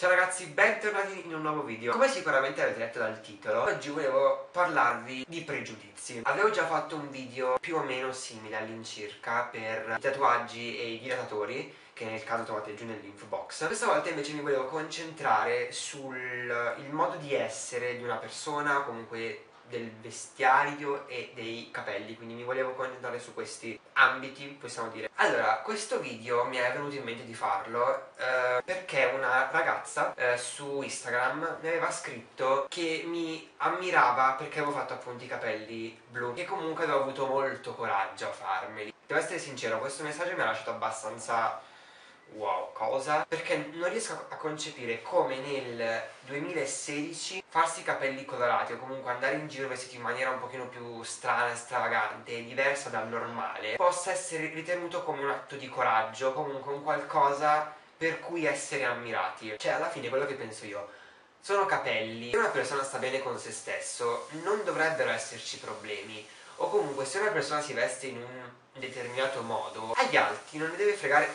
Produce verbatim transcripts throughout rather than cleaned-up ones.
Ciao ragazzi, bentornati in un nuovo video. Come sicuramente avete letto dal titolo, oggi volevo parlarvi di pregiudizi. Avevo già fatto un video più o meno simile all'incirca per i tatuaggi e i dilatatori, che nel caso trovate giù nell'info box. Questa volta invece mi volevo concentrare sul il modo di essere di una persona, comunque del vestiario e dei capelli, quindi mi volevo concentrare su questi ambiti, possiamo dire. Allora, questo video mi è venuto in mente di farlo eh, perché una ragazza eh, su Instagram mi aveva scritto che mi ammirava perché avevo fatto appunto i capelli blu, che comunque avevo avuto molto coraggio a farmeli. Devo essere sincero, questo messaggio mi ha lasciato abbastanza wow, cosa? Perché non riesco a concepire come nel duemilasedici farsi i capelli colorati o comunque andare in giro vestiti in maniera un pochino più strana, stravagante, diversa dal normale possa essere ritenuto come un atto di coraggio, comunque un qualcosa per cui essere ammirati. Cioè, alla fine quello che penso io, sono capelli. Se una persona sta bene con se stesso non dovrebbero esserci problemi, o comunque se una persona si veste in un determinato modo agli altri non ne deve fregare,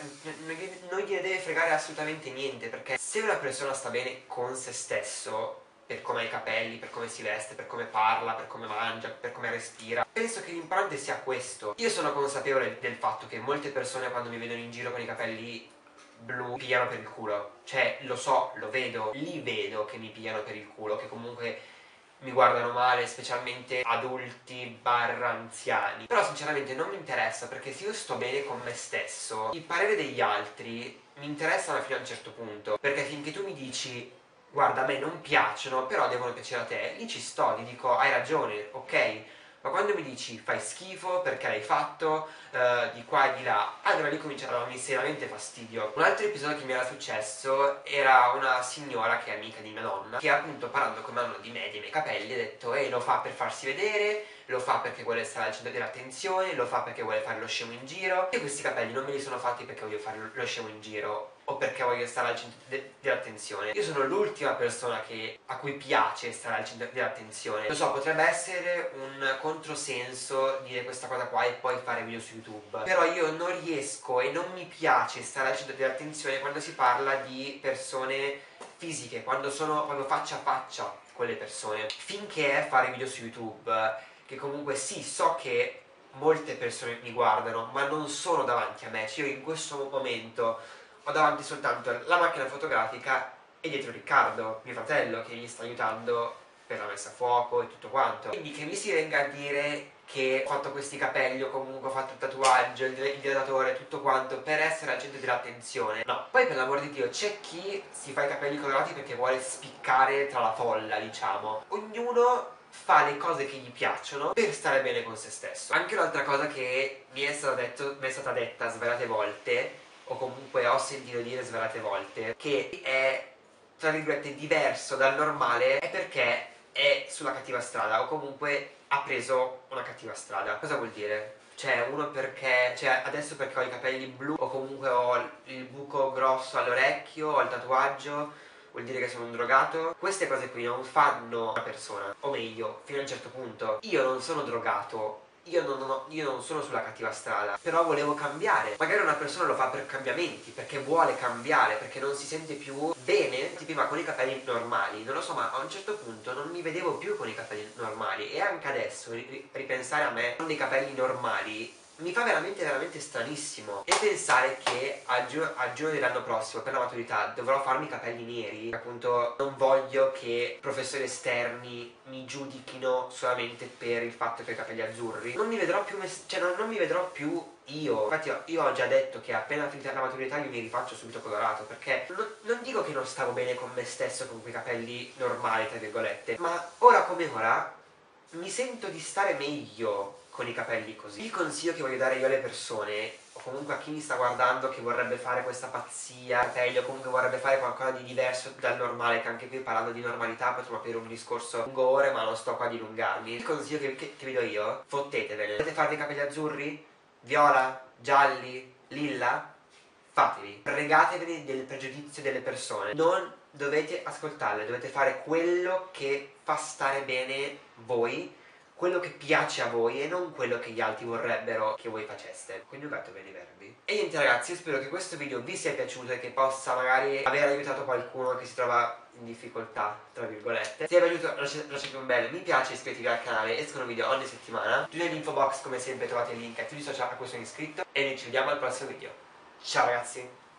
non gliene deve fregare assolutamente niente, perché se una persona sta bene con se stesso, per come ha i capelli, per come si veste, per come parla, per come mangia, per come respira, penso che l'importante sia questo. Io sono consapevole del fatto che molte persone quando mi vedono in giro con i capelli blu mi pigliano per il culo, cioè lo so, lo vedo, li vedo che mi pigliano per il culo, che comunque mi guardano male, specialmente adulti barra anziani. Però sinceramente non mi interessa, perché se io sto bene con me stesso, il parere degli altri mi interessano fino a un certo punto, perché finché tu mi dici guarda, a me non piacciono però devono piacere a te, lì ci sto, gli dico hai ragione, ok. Ma quando mi dici fai schifo perché l'hai fatto, uh, di qua e di là, allora lì comincia a darmi seriamente fastidio. Un altro episodio che mi era successo era una signora che è amica di mia nonna, che appunto parlando con mia nonna di me e dei miei capelli ha detto ehi, lo fa per farsi vedere, lo fa perché vuole stare al centro dell'attenzione, lo fa perché vuole fare lo scemo in giro. E questi capelli non me li sono fatti perché voglio fare lo scemo in giro o perché voglio stare al centro de dell'attenzione. Io sono l'ultima persona che, a cui piace stare al centro dell'attenzione. Lo so, potrebbe essere un controsenso dire questa cosa qua e poi fare video su YouTube, però io non riesco e non mi piace stare al centro dell'attenzione quando si parla di persone fisiche, quando sono proprio faccia a faccia con le persone. Finché fare video su YouTube, che comunque sì, so che molte persone mi guardano, ma non sono davanti a me, cioè io in questo momento ho davanti soltanto la macchina fotografica e dietro Riccardo, mio fratello, che mi sta aiutando per la messa a fuoco e tutto quanto. Quindi che mi si venga a dire che ho fatto questi capelli o comunque ho fatto il tatuaggio, il idratatore, tutto quanto per essere al centro dell'attenzione, no. Poi per l'amor di Dio c'è chi si fa i capelli colorati perché vuole spiccare tra la folla, diciamo. Ognuno fa le cose che gli piacciono per stare bene con se stesso. Anche un'altra cosa che mi è stata, detto, mi è stata detta svariate volte, o comunque ho sentito dire svariate volte, che è tra virgolette diverso dal normale, è perché è sulla cattiva strada o comunque ha preso una cattiva strada. Cosa vuol dire? Cioè, uno perché, cioè adesso perché ho i capelli blu o comunque ho il buco grosso all'orecchio, ho il tatuaggio, vuol dire che sono un drogato? Queste cose qui non fanno una persona, o meglio, fino a un certo punto. Io non sono drogato, io non, ho, io non sono sulla cattiva strada, però volevo cambiare. Magari una persona lo fa per cambiamenti, perché vuole cambiare, perché non si sente più bene, tipo ma con i capelli normali, non lo so, ma a un certo punto non mi vedevo più con i capelli normali, e anche adesso ripensare a me con i capelli normali mi fa veramente veramente stranissimo. E pensare che a, giu a giugno dell'anno prossimo per la maturità dovrò farmi i capelli neri, appunto non voglio che professori esterni mi giudichino solamente per il fatto che ho i capelli azzurri. Non mi vedrò più, cioè non, non mi vedrò più io. Infatti io, io ho già detto che appena finita la maturità io mi rifaccio subito colorato, perché non, non dico che non stavo bene con me stesso con quei capelli normali tra virgolette, ma ora come ora mi sento di stare meglio con i capelli così. Il consiglio che voglio dare io alle persone, o comunque a chi mi sta guardando che vorrebbe fare questa pazzia capelli, o comunque vorrebbe fare qualcosa di diverso dal normale, che anche qui parlando di normalità potremmo aprire un discorso lungo ore, ma non sto qua a dilungarmi. Il consiglio che, che, che vi do io, fottetevene. Volete farvi i capelli azzurri? Viola? Gialli? Lilla? Fatevi. Fregatevene del pregiudizio delle persone. Non dovete ascoltarle, dovete fare quello che fa stare bene voi, quello che piace a voi e non quello che gli altri vorrebbero che voi faceste. Coniugato bene i verbi. E niente ragazzi, io spero che questo video vi sia piaciuto e che possa magari aver aiutato qualcuno che si trova in difficoltà, tra virgolette. Se vi è piaciuto lasciate un bel mi piace, iscrivetevi al canale, escono video ogni settimana. Giù nell'info box come sempre trovate il link a tutti i social a cui sono iscritto. E noi ci vediamo al prossimo video. Ciao ragazzi!